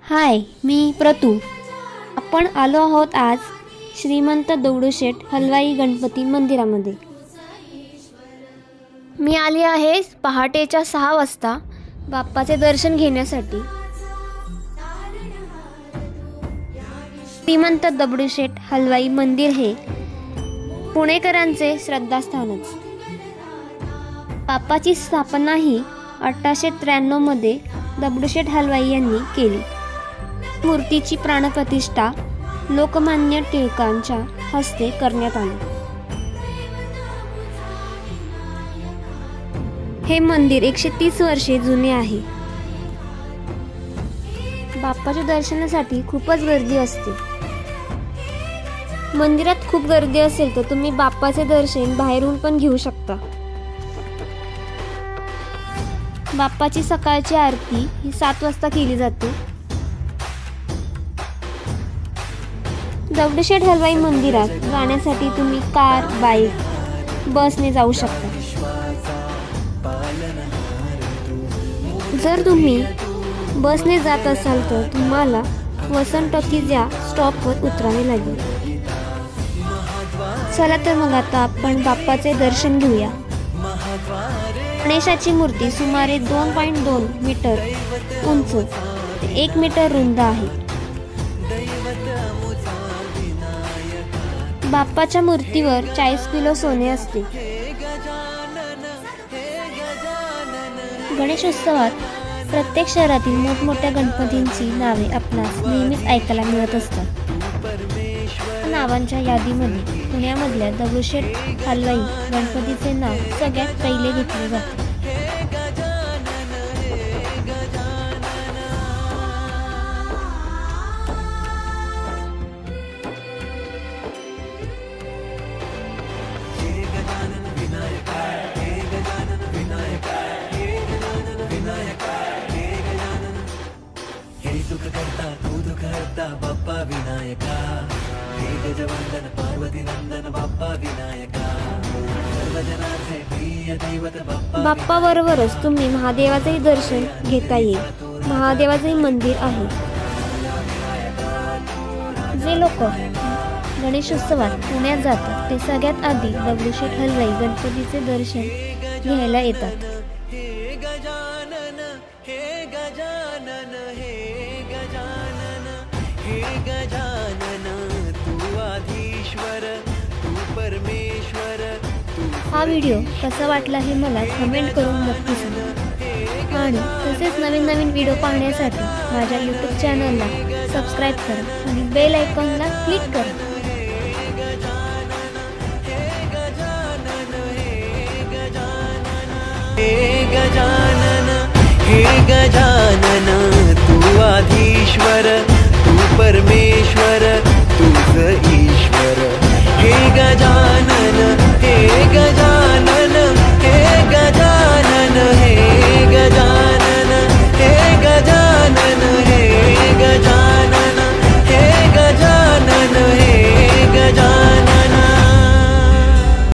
हाय, मी प्रतू। आपण आलो आहोत आज श्रीमंत दगडूशेठ हलवाई गणपती मंदिरामध्ये। मी आली आहे पहाटेच्या 6 वाजता बाप्पाचे दर्शन घेण्यासाठी। श्रीमंत दगडूशेठ हलवाई मंदिर हे पुणेकरांचे श्रद्धास्थानच। बाप्पाची स्थापना ही 1893 मध्ये दगडूशेठ हलवाई यांनी केली। मूर्तीची प्राणप्रतिष्ठा लोकमान्य टिळकांच्या हस्ते करण्यात आली। हे मंदिर 130 वर्षे जुने आहे। बाप्पाच्या दर्शनासाठी खूपच गर्दी असते। मंदिरात खूप गर्दी असेल तर तुम्ही बाप्पाचे दर्शन बाहेरून पण घेऊ शकता। बाप्पाची सकाळची आरती ही 7 वाजता केली जाते। दगडूशेठ हलवाई मंदिरात जाण्यासाठी तुम्ही कार, बाईक, बसने जाऊ शकता। जर तुम्ही बसने जात असाल तर तुम्हाला वसंत टॉकीज या स्टॉपवर उतरावे लागेल। चला तर मग आता आपण बाप्पाचे दर्शन घेऊया। गणेशाची मूर्ती सुमारे 2.2 मीटर उंच ते 1 मीटर रुंद आहे। बाप्पाच्या मूर्तीवर 40 किलो सोने असते। गणेशोत्सवात प्रत्येक शहरातील मोठमोठ्या गणपतींची नावे आपणास नेहमीच ऐकायला मिळत असतात। नावांच्या यादीमध्ये पुण्यामधल्या दगडूशेठ हलवाई गणपतीचे नाव सगळ्यात पहिले घेतले जाते। बाप्पा विनायका, हे गजवंदन पार्वती नंदन बाप्पा विनायका, सर्वजनांचे प्रिय दैवत बाप्पा। बाप्पा बरोबरच तुम्ही महादेवाचेही दर्शन घेता येईल। महादेवाचे मंदिर आहे। जे लोक गणेशोत्सवात पुण्यात जातात ते सगळ्यात आधी दगडूशेठ हलवाई गणपतीचे दर्शन घ्यायला येतात। हा व्हिडिओ कसा वाटला हे मला कमेंट करून नक्की सांगा। आणि तसेच नवीन नवीन व्हिडिओ पाहण्यासाठी माझ्या YouTube चॅनलला सबस्क्राईब करा आणि बेल आयकॉनला क्लिक करा। हे गजानन तू आधीश्वर, तू परमेश्वर।